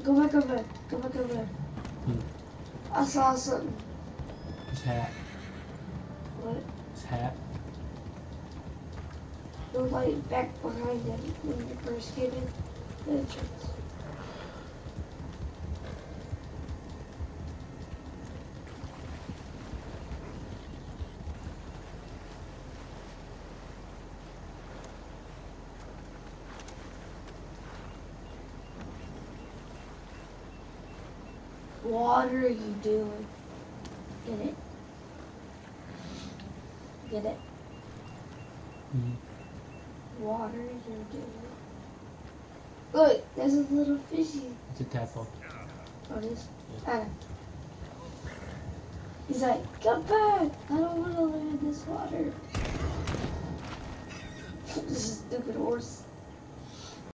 Go back over there. Go back over there. I saw something. His hat. What? His hat. Go like back behind him when you first get in the entrance. What are you doing? Get it? Get it? What are you doing? Look, there's a little fishy. It's a tadpole. Oh, it is? Yeah. He's like, come back! I don't want to live in this water. This is a stupid horse.